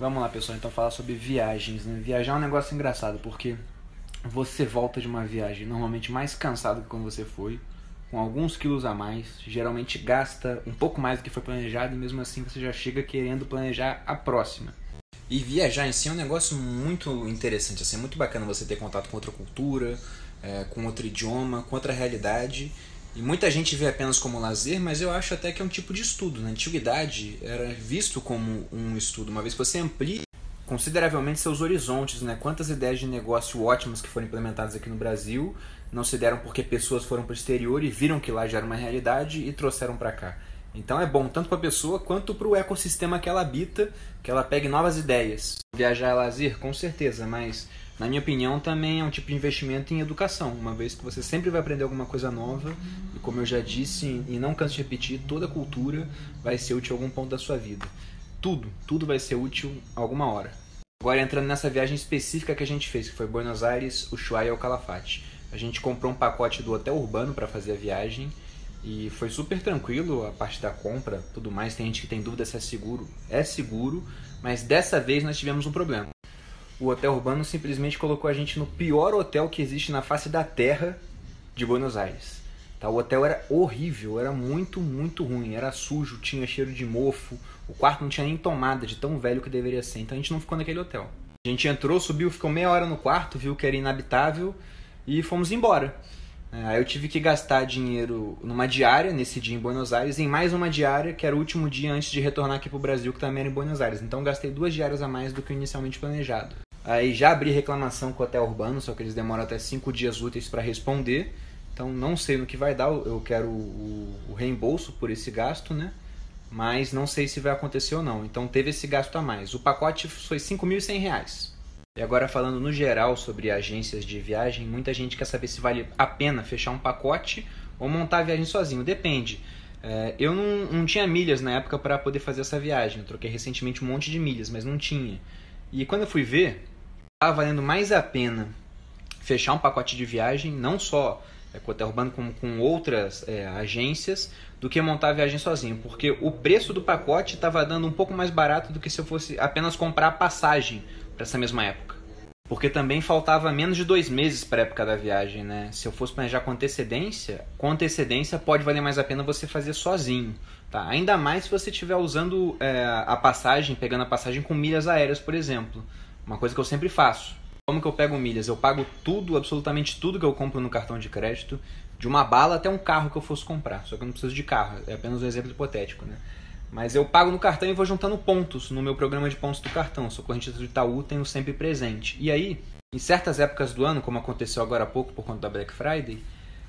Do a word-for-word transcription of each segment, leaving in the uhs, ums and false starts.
Vamos lá, pessoal, então falar sobre viagens, né? Viajar é um negócio engraçado, porque você volta de uma viagem normalmente mais cansado que quando você foi, com alguns quilos a mais, geralmente gasta um pouco mais do que foi planejado e mesmo assim você já chega querendo planejar a próxima. E viajar em si é um negócio muito interessante, assim, é muito bacana você ter contato com outra cultura, é, com outro idioma, com outra realidade. E muita gente vê apenas como lazer, mas eu acho até que é um tipo de estudo. Na antiguidade era visto como um estudo, uma vez que você amplia consideravelmente seus horizontes, né? Quantas ideias de negócio ótimas que foram implementadas aqui no Brasil não se deram porque pessoas foram para o exterior e viram que lá já era uma realidade e trouxeram para cá. Então é bom tanto para a pessoa quanto para o ecossistema que ela habita, que ela pegue novas ideias. Viajar é lazer? Com certeza, mas na minha opinião também é um tipo de investimento em educação, uma vez que você sempre vai aprender alguma coisa nova e, como eu já disse e não canso de repetir, toda cultura vai ser útil em algum ponto da sua vida. Tudo, tudo vai ser útil alguma hora. Agora entrando nessa viagem específica que a gente fez, que foi Buenos Aires, Ushuaia e El Calafate. A gente comprou um pacote do Hotel Urbano para fazer a viagem e foi super tranquilo a parte da compra, tudo mais. Tem gente que tem dúvida se é seguro. É seguro, mas dessa vez nós tivemos um problema. O Hotel Urbano simplesmente colocou a gente no pior hotel que existe na face da terra de Buenos Aires. Tá, o hotel era horrível, era muito, muito ruim, era sujo, tinha cheiro de mofo, o quarto não tinha nem tomada de tão velho que deveria ser, então a gente não ficou naquele hotel. A gente entrou, subiu, ficou meia hora no quarto, viu que era inabitável e fomos embora. Aí eu tive que gastar dinheiro numa diária, nesse dia em Buenos Aires, e em mais uma diária, que era o último dia antes de retornar aqui pro Brasil, que também era em Buenos Aires. Então gastei duas diárias a mais do que inicialmente planejado. Aí já abri reclamação com o Hotel Urbano, só que eles demoram até cinco dias úteis para responder. Então não sei no que vai dar, eu quero o, o reembolso por esse gasto, né? Mas não sei se vai acontecer ou não. Então teve esse gasto a mais. O pacote foi cinco mil e cem reais. E agora falando no geral sobre agências de viagem, muita gente quer saber se vale a pena fechar um pacote ou montar a viagem sozinho. Depende. É, eu não, não tinha milhas na época para poder fazer essa viagem. Eu troquei recentemente um monte de milhas, mas não tinha. E quando eu fui ver, estava valendo mais a pena fechar um pacote de viagem, não só é, com o Hotel Urbano, como com outras é, agências, do que montar a viagem sozinho. Porque o preço do pacote estava dando um pouco mais barato do que se eu fosse apenas comprar a passagem para essa mesma época. Porque também faltava menos de dois meses para a época da viagem, né? Se eu fosse planejar com antecedência, com antecedência pode valer mais a pena você fazer sozinho, tá? Ainda mais se você estiver usando é, a passagem, pegando a passagem com milhas aéreas, por exemplo. Uma coisa que eu sempre faço. Como que eu pego milhas? Eu pago tudo, absolutamente tudo que eu compro no cartão de crédito, de uma bala até um carro que eu fosse comprar. Só que eu não preciso de carro, é apenas um exemplo hipotético, né? Mas eu pago no cartão e vou juntando pontos no meu programa de pontos do cartão. Sou correntista do Itaú, tenho sempre presente. E aí, em certas épocas do ano, como aconteceu agora há pouco por conta da Black Friday,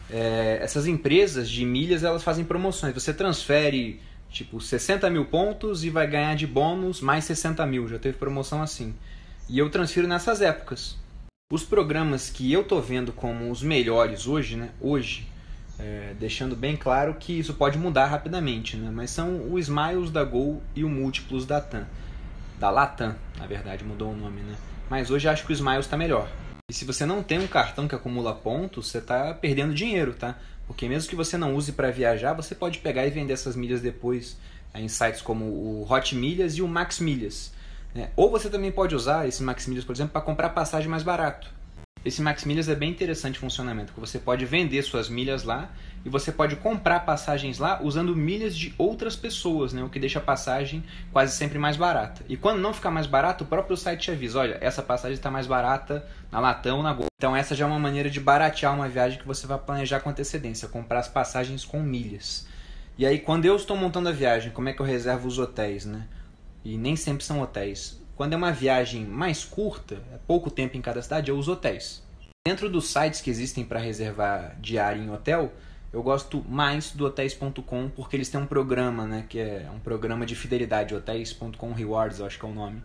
é, essas empresas de milhas, elas fazem promoções. Você transfere tipo sessenta mil pontos e vai ganhar de bônus mais sessenta mil. Já teve promoção assim. E eu transfiro nessas épocas. Os programas que eu tô vendo como os melhores hoje, né? Hoje, é, deixando bem claro que isso pode mudar rapidamente, né? Mas são o Smiles da Gol e o Múltiplos da TAM. Da Latam, na verdade, mudou o nome, né? Mas hoje acho que o Smiles está melhor. E se você não tem um cartão que acumula pontos, você está perdendo dinheiro, tá? Porque mesmo que você não use para viajar, você pode pegar e vender essas milhas depois é, em sites como o Hot Milhas e o Max Milhas. É, ou você também pode usar esse Max Milhas, por exemplo, para comprar passagem mais barato. Esse Max Milhas é bem interessante o funcionamento, porque você pode vender suas milhas lá e você pode comprar passagens lá usando milhas de outras pessoas, né? O que deixa a passagem quase sempre mais barata. E quando não ficar mais barato, o próprio site te avisa, olha, essa passagem está mais barata na Latam ou na Gol. Então essa já é uma maneira de baratear uma viagem que você vai planejar com antecedência, comprar as passagens com milhas. E aí quando eu estou montando a viagem, como é que eu reservo os hotéis, né? E nem sempre são hotéis. Quando é uma viagem mais curta, é pouco tempo em cada cidade, eu uso hotéis. Dentro dos sites que existem para reservar diária em hotel, eu gosto mais do hotéis ponto com porque eles têm um programa, né, que é um programa de fidelidade, hotéis ponto com Rewards, eu acho que é o nome.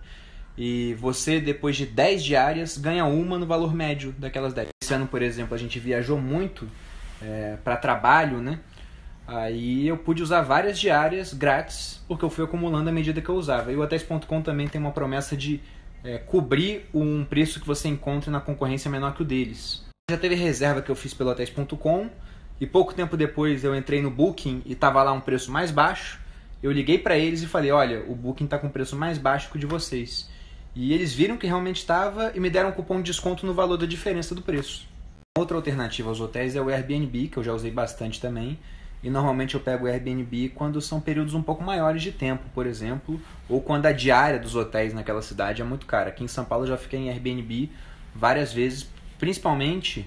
E você, depois de dez diárias, ganha uma no valor médio daquelas dez. Esse ano, por exemplo, a gente viajou muito é, para trabalho, né? Aí eu pude usar várias diárias grátis, porque eu fui acumulando à medida que eu usava. E o hotéis ponto com também tem uma promessa de é, cobrir um preço que você encontra na concorrência menor que o deles. Já teve reserva que eu fiz pelo hotéis ponto com e pouco tempo depois eu entrei no Booking e estava lá um preço mais baixo. Eu liguei para eles e falei, olha, o Booking está com preço mais baixo que o de vocês. E eles viram que realmente estava e me deram um cupom de desconto no valor da diferença do preço. Outra alternativa aos hotéis é o Airbnb, que eu já usei bastante também. E normalmente eu pego o Airbnb quando são períodos um pouco maiores de tempo, por exemplo, ou quando a diária dos hotéis naquela cidade é muito cara. Aqui em São Paulo eu já fiquei em Airbnb várias vezes, principalmente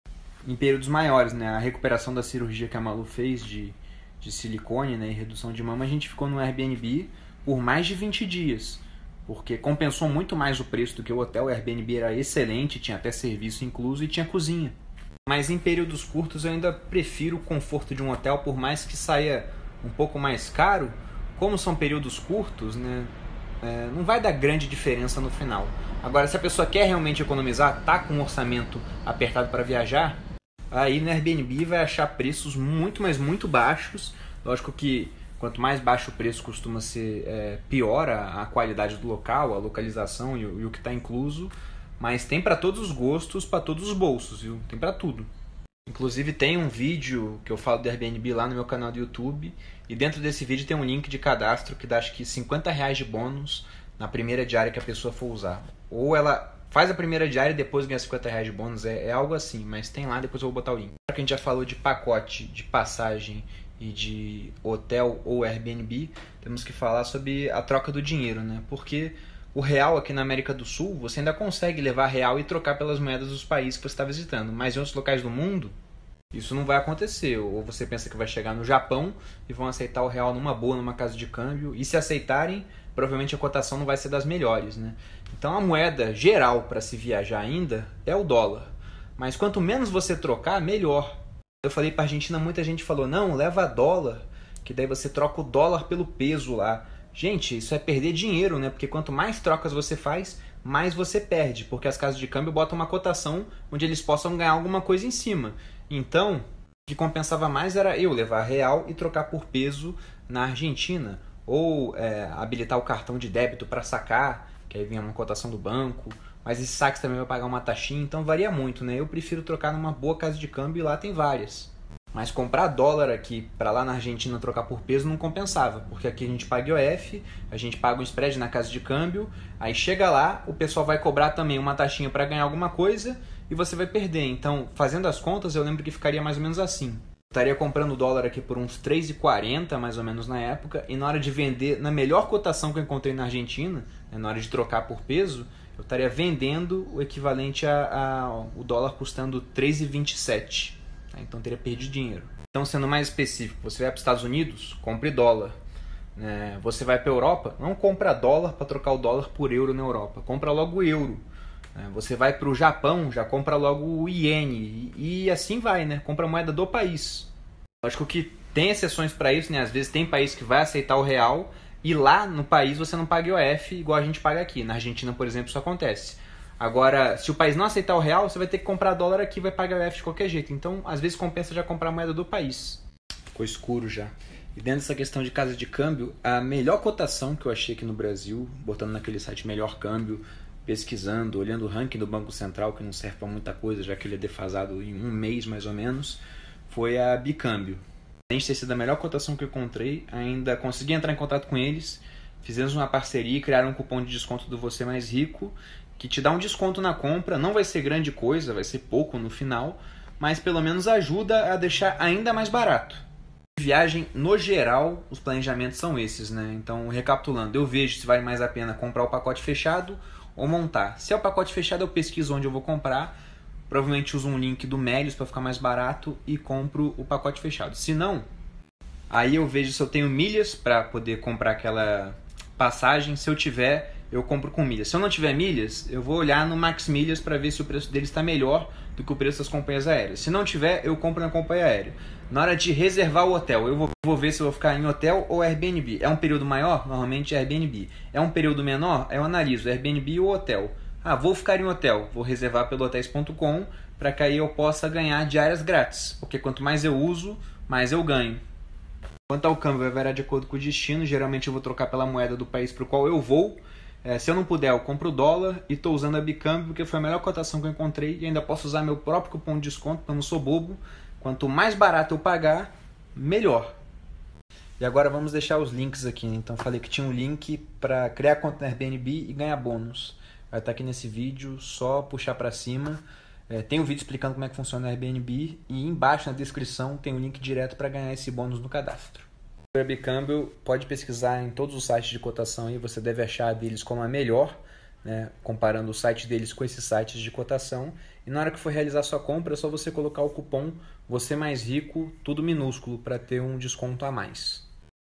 em períodos maiores, né? A recuperação da cirurgia que a Malu fez de, de silicone, né, e redução de mama, a gente ficou no Airbnb por mais de vinte dias, porque compensou muito mais o preço do que o hotel. O Airbnb era excelente, tinha até serviço incluso e tinha cozinha. Mas em períodos curtos eu ainda prefiro o conforto de um hotel, por mais que saia um pouco mais caro. Como são períodos curtos, né, é, não vai dar grande diferença no final. Agora, se a pessoa quer realmente economizar, tá com um orçamento apertado para viajar, aí no Airbnb vai achar preços muito, mas muito baixos. Lógico que quanto mais baixo o preço costuma ser, é, pior a, a qualidade do local, a localização e, e o que está incluso. Mas tem para todos os gostos, para todos os bolsos, viu? Tem para tudo. Inclusive tem um vídeo que eu falo do Airbnb lá no meu canal do YouTube. E dentro desse vídeo tem um link de cadastro que dá acho que cinquenta reais de bônus na primeira diária que a pessoa for usar. Ou ela faz a primeira diária e depois ganha cinquenta reais de bônus. É, é algo assim, mas tem lá, depois eu vou botar o link. Já que a gente já falou de pacote, de passagem e de hotel ou Airbnb, temos que falar sobre a troca do dinheiro, né? Porque o real aqui na América do Sul, você ainda consegue levar real e trocar pelas moedas dos países que você está visitando. Mas em outros locais do mundo, isso não vai acontecer. Ou você pensa que vai chegar no Japão e vão aceitar o real numa boa, numa casa de câmbio. E se aceitarem, provavelmente a cotação não vai ser das melhores, né? Então a moeda geral para se viajar ainda é o dólar. Mas quanto menos você trocar, melhor. Eu falei para a Argentina, muita gente falou, não, leva dólar, que daí você troca o dólar pelo peso lá. Gente, isso é perder dinheiro, né? Porque quanto mais trocas você faz, mais você perde. Porque as casas de câmbio botam uma cotação onde eles possam ganhar alguma coisa em cima. Então, o que compensava mais era eu levar real e trocar por peso na Argentina. Ou é, habilitar o cartão de débito para sacar, que aí vinha uma cotação do banco. Mas esse saque também vai pagar uma taxinha, então varia muito, né? Eu prefiro trocar numa boa casa de câmbio e lá tem várias. Mas comprar dólar aqui para lá na Argentina trocar por peso não compensava, porque aqui a gente paga I O F, a gente paga um spread na casa de câmbio, aí chega lá, o pessoal vai cobrar também uma taxinha para ganhar alguma coisa e você vai perder. Então, fazendo as contas, eu lembro que ficaria mais ou menos assim. Eu estaria comprando dólar aqui por uns três reais e quarenta centavos, mais ou menos na época, e na hora de vender, na melhor cotação que eu encontrei na Argentina, né, na hora de trocar por peso, eu estaria vendendo o equivalente a, a o dólar custando três reais e vinte e sete centavos. Então teria perdido dinheiro. Então, sendo mais específico, você vai para os Estados Unidos, compre dólar. É, você vai para a Europa, não compra dólar para trocar o dólar por euro na Europa. Compra logo o euro. É, você vai para o Japão, já compra logo o iene. E, e assim vai, né? Compra a moeda do país. Lógico que tem exceções para isso, né? Às vezes tem país que vai aceitar o real e lá no país você não paga I O F igual a gente paga aqui. Na Argentina, por exemplo, isso acontece. Agora, se o país não aceitar o real, você vai ter que comprar dólar aqui e vai pagar I O F de qualquer jeito. Então, às vezes compensa já comprar a moeda do país. Ficou escuro já. E dentro dessa questão de casa de câmbio, a melhor cotação que eu achei aqui no Brasil, botando naquele site Melhor Câmbio, pesquisando, olhando o ranking do Banco Central, que não serve para muita coisa, já que ele é defasado em um mês mais ou menos, foi a Bicâmbio. Além de ter sido a melhor cotação que eu encontrei, ainda consegui entrar em contato com eles, fizemos uma parceria e criaram um cupom de desconto do Você Mais Rico, que te dá um desconto na compra. Não vai ser grande coisa, vai ser pouco no final, mas pelo menos ajuda a deixar ainda mais barato. Viagem, no geral, os planejamentos são esses, né? Então, recapitulando, eu vejo se vale mais a pena comprar o pacote fechado ou montar. Se é o pacote fechado, eu pesquiso onde eu vou comprar, provavelmente uso um link do Melios para ficar mais barato e compro o pacote fechado. Se não, aí eu vejo se eu tenho milhas para poder comprar aquela passagem. Se eu tiver, eu compro com milhas. Se eu não tiver milhas, eu vou olhar no Max Milhas para ver se o preço dele está melhor do que o preço das companhias aéreas. Se não tiver, eu compro na companhia aérea. Na hora de reservar o hotel, eu vou, vou ver se eu vou ficar em hotel ou Airbnb. É um período maior? Normalmente é Airbnb. É um período menor? Eu analiso Airbnb ou hotel. Ah, vou ficar em hotel. Vou reservar pelo hotels ponto com para que aí eu possa ganhar diárias grátis. Porque quanto mais eu uso, mais eu ganho. Quanto ao câmbio, vai variar de acordo com o destino. Geralmente eu vou trocar pela moeda do país para o qual eu vou. É, se eu não puder, eu compro o dólar e estou usando a Bicâmbio porque foi a melhor cotação que eu encontrei e ainda posso usar meu próprio cupom de desconto, porque eu não sou bobo. Quanto mais barato eu pagar, melhor. E agora vamos deixar os links aqui, né? Então falei que tinha um link para criar conta no Airbnb e ganhar bônus. Vai estar aqui nesse vídeo, só puxar para cima. É, tem um vídeo explicando como é que funciona o Airbnb e embaixo na descrição tem um link direto para ganhar esse bônus no cadastro. O Airbnb pode pesquisar em todos os sites de cotação e você deve achar deles como a melhor, né? Comparando o site deles com esses sites de cotação. E na hora que for realizar sua compra é só você colocar o cupom Você Mais Rico, tudo minúsculo, para ter um desconto a mais.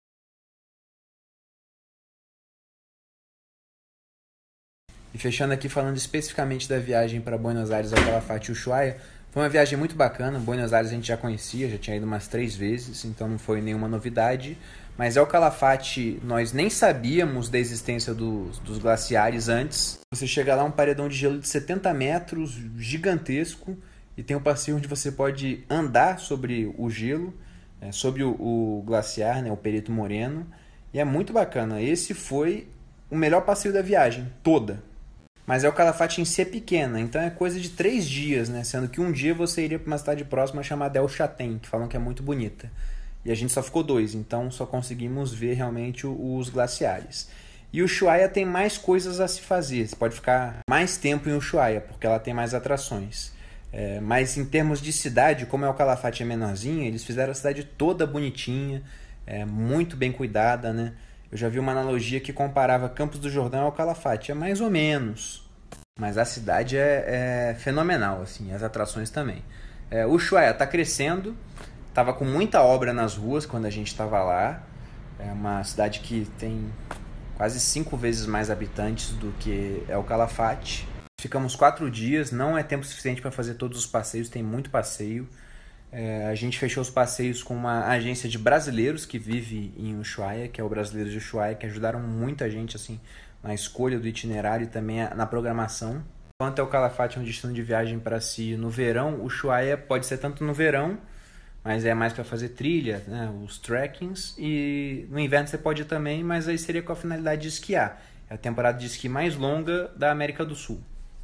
E fechando aqui falando especificamente da viagem para Buenos Aires, ao Calafate e Ushuaia, foi uma viagem muito bacana. Buenos Aires a gente já conhecia, já tinha ido umas três vezes, então não foi nenhuma novidade. Mas ao Calafate nós nem sabíamos da existência dos, dos glaciares antes. Você chega lá, um paredão de gelo de setenta metros, gigantesco, e tem um passeio onde você pode andar sobre o gelo, é, sobre o, o glaciar, né, o Perito Moreno, e é muito bacana. Esse foi o melhor passeio da viagem toda. Mas é o Calafate em si é pequena, então é coisa de três dias, né? Sendo que um dia você iria para uma cidade próxima chamada El Chatén, que falam que é muito bonita. E a gente só ficou dois, então só conseguimos ver realmente os glaciares. E o Ushuaia tem mais coisas a se fazer, você pode ficar mais tempo em Ushuaia, porque ela tem mais atrações. É, mas em termos de cidade, como é o Calafate é menorzinho, eles fizeram a cidade toda bonitinha, é, muito bem cuidada, né? Eu já vi uma analogia que comparava Campos do Jordão ao Calafate. É mais ou menos. Mas a cidade é, é fenomenal, assim, as atrações também. É, o Ushuaia está crescendo. Estava com muita obra nas ruas quando a gente estava lá. É uma cidade que tem quase cinco vezes mais habitantes do que é o Calafate. Ficamos quatro dias. Não é tempo suficiente para fazer todos os passeios. Tem muito passeio. É, a gente fechou os passeios com uma agência de brasileiros que vive em Ushuaia, que é o Brasileiros de Ushuaia, que ajudaram muita gente assim, na escolha do itinerário e também na programação. Quanto ao Calafate, é um destino de viagem para si no verão, Ushuaia pode ser tanto no verão, mas é mais para fazer trilha, né, os trekkings, e no inverno você pode ir também, mas aí seria com a finalidade de esquiar. É a temporada de esqui mais longa da América do Sul.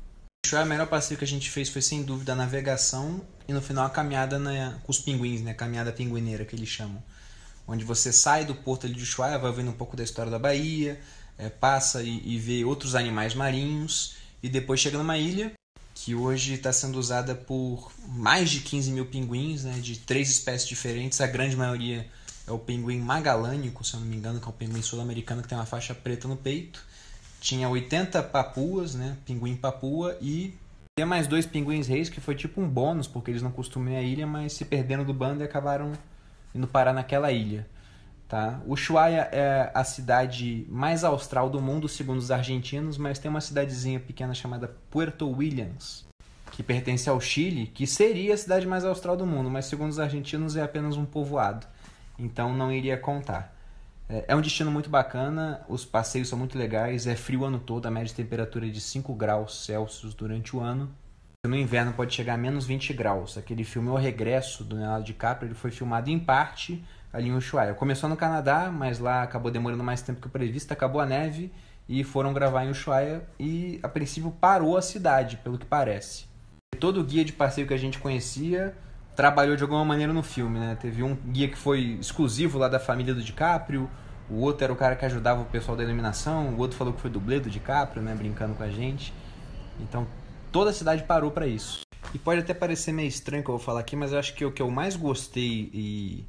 O melhor passeio que a gente fez foi sem dúvida a navegação e no final a caminhada na, com os pinguins, né? A caminhada pinguineira que eles chamam. Onde você sai do porto ali de Ushuaia, vai vendo um pouco da história da Bahia, é, passa e, e vê outros animais marinhos e depois chega numa ilha que hoje está sendo usada por mais de quinze mil pinguins, né? De três espécies diferentes. A grande maioria é o pinguim magalânico, se eu não me engano, que é um pinguim sul-americano que tem uma faixa preta no peito. Tinha oitenta papuas, né? Pinguim papua, e tinha mais dois pinguins reis, que foi tipo um bônus, porque eles não costumam ir à ilha, mas se perderam do bando e acabaram indo parar naquela ilha. Tá? Ushuaia é a cidade mais austral do mundo, segundo os argentinos, mas tem uma cidadezinha pequena chamada Puerto Williams, que pertence ao Chile, que seria a cidade mais austral do mundo, mas segundo os argentinos é apenas um povoado, então não iria contar. É um destino muito bacana, os passeios são muito legais, é frio o ano todo, a média de temperatura é de cinco graus Celsius durante o ano. No inverno pode chegar a menos vinte graus. Aquele filme O Regresso, do Leonardo DiCaprio, ele foi filmado em parte ali em Ushuaia. Começou no Canadá, mas lá acabou demorando mais tempo que o previsto, acabou a neve e foram gravar em Ushuaia e a princípio parou a cidade, pelo que parece. Todo guia de passeio que a gente conhecia trabalhou de alguma maneira no filme, né? Teve um guia que foi exclusivo lá da família do DiCaprio, o outro era o cara que ajudava o pessoal da iluminação, o outro falou que foi dublê do DiCaprio, né? Brincando com a gente. Então, toda a cidade parou para isso. E pode até parecer meio estranho que eu vou falar aqui, mas eu acho que o que eu mais gostei e,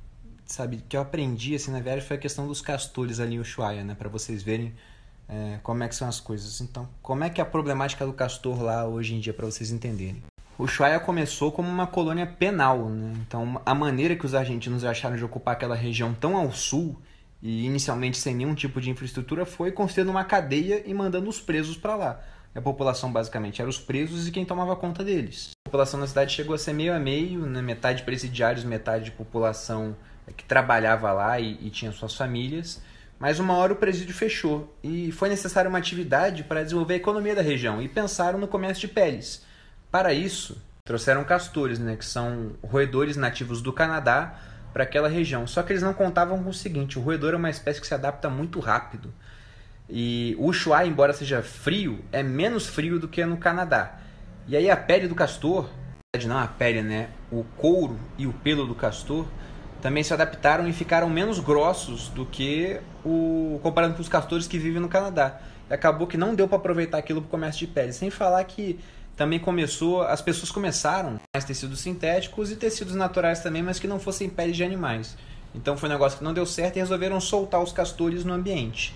sabe, que eu aprendi assim na viagem foi a questão dos castores ali em Ushuaia, né? Para vocês verem é, como é que são as coisas. Então, como é que é a problemática do castor lá hoje em dia, para vocês entenderem. Ushuaia começou como uma colônia penal, né? Então a maneira que os argentinos acharam de ocupar aquela região tão ao sul e inicialmente sem nenhum tipo de infraestrutura foi construindo uma cadeia e mandando os presos para lá. A população basicamente era os presos e quem tomava conta deles. A população da cidade chegou a ser meio a meio, né? Metade presidiários, metade de população que trabalhava lá e, e tinha suas famílias. Mas uma hora o presídio fechou e foi necessária uma atividade para desenvolver a economia da região e pensaram no comércio de peles. Para isso, trouxeram castores, né, que são roedores nativos do Canadá, para aquela região. Só que eles não contavam com o seguinte: o roedor é uma espécie que se adapta muito rápido. E o Ushuaia, embora seja frio, é menos frio do que no Canadá. E aí a pele do castor, não a pele, né, o couro e o pelo do castor também se adaptaram e ficaram menos grossos do que o comparando com os castores que vivem no Canadá. E acabou que não deu para aproveitar aquilo para o comércio de pele. Sem falar que também começou, as pessoas começaram mais tecidos sintéticos e tecidos naturais também, mas que não fossem peles de animais. Então foi um negócio que não deu certo e resolveram soltar os castores no ambiente.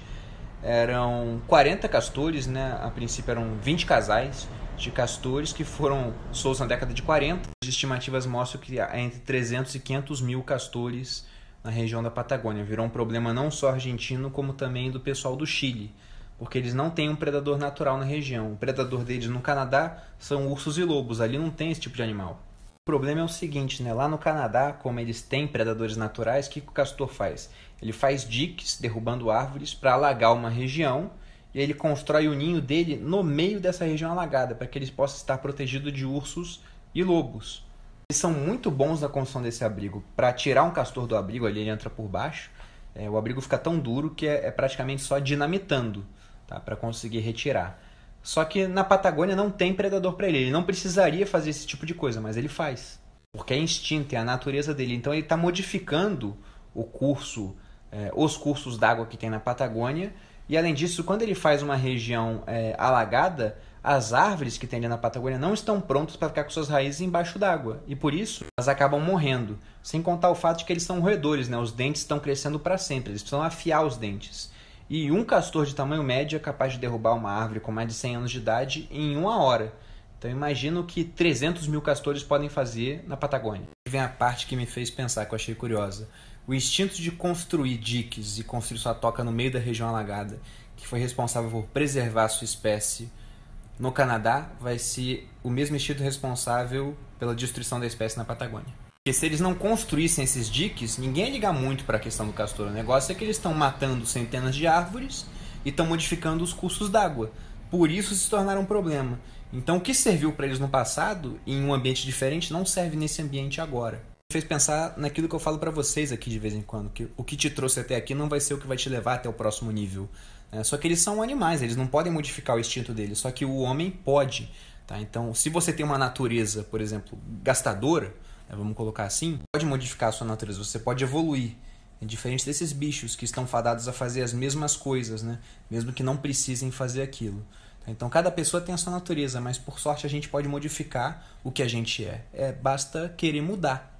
Eram quarenta castores, né? A princípio eram vinte casais de castores que foram soltos na década de quarenta. As estimativas mostram que há entre trezentos e quinhentos mil castores na região da Patagônia. Virou um problema não só argentino, como também do pessoal do Chile, porque eles não têm um predador natural na região. O predador deles no Canadá são ursos e lobos, ali não tem esse tipo de animal. O problema é o seguinte, né? Lá no Canadá, como eles têm predadores naturais, o que o castor faz? Ele faz diques, derrubando árvores, para alagar uma região, e ele constrói o ninho dele no meio dessa região alagada, para que eles possam estar protegidos de ursos e lobos. Eles são muito bons na construção desse abrigo. Para tirar um castor do abrigo, ali ele entra por baixo, é, o abrigo fica tão duro que é, é praticamente só dinamitando, tá? Para conseguir retirar. Só que na Patagônia não tem predador para ele. Ele não precisaria fazer esse tipo de coisa, mas ele faz. Porque é instinto, é a natureza dele. Então ele está modificando o curso, é, os cursos d'água que tem na Patagônia. E além disso, quando ele faz uma região é, alagada, as árvores que tem ali na Patagônia não estão prontas para ficar com suas raízes embaixo d'água. E por isso elas acabam morrendo. Sem contar o fato de que eles são roedores, né? Os dentes estão crescendo para sempre. Eles precisam afiar os dentes. E um castor de tamanho médio é capaz de derrubar uma árvore com mais de cem anos de idade em uma hora. Então imagino que trezentos mil castores podem fazer na Patagônia. Vem a parte que me fez pensar, que eu achei curiosa. O instinto de construir diques e construir sua toca no meio da região alagada, que foi responsável por preservar a sua espécie no Canadá, vai ser o mesmo instinto responsável pela destruição da espécie na Patagônia. Porque se eles não construíssem esses diques, ninguém ia ligar muito para a questão do castor. O negócio é que eles estão matando centenas de árvores e estão modificando os cursos d'água. Por isso se tornaram um problema. Então o que serviu para eles no passado, em um ambiente diferente, não serve nesse ambiente agora. Me fez pensar naquilo que eu falo para vocês aqui de vez em quando, que o que te trouxe até aqui não vai ser o que vai te levar até o próximo nível. Né? Só que eles são animais, eles não podem modificar o instinto deles, só que o homem pode. Tá? Então se você tem uma natureza, por exemplo, gastadora, vamos colocar assim, pode modificar a sua natureza, você pode evoluir. É diferente desses bichos que estão fadados a fazer as mesmas coisas, né? Mesmo que não precisem fazer aquilo. Então cada pessoa tem a sua natureza, mas por sorte a gente pode modificar o que a gente é. É basta querer mudar.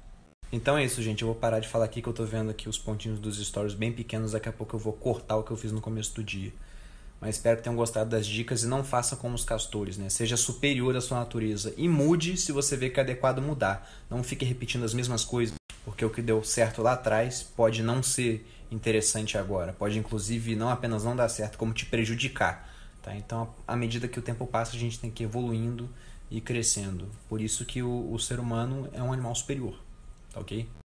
Então é isso, gente. Eu vou parar de falar aqui que eu tô vendo aqui os pontinhos dos stories bem pequenos. Daqui a pouco eu vou cortar o que eu fiz no começo do dia. Mas espero que tenham gostado das dicas e não faça como os castores, né? Seja superior à sua natureza e mude se você vê que é adequado mudar. Não fique repetindo as mesmas coisas, porque o que deu certo lá atrás pode não ser interessante agora. Pode, inclusive, não apenas não dar certo, como te prejudicar. Tá? Então, à medida que o tempo passa, a gente tem que ir evoluindo e crescendo. Por isso que o, o ser humano é um animal superior. Tá ok?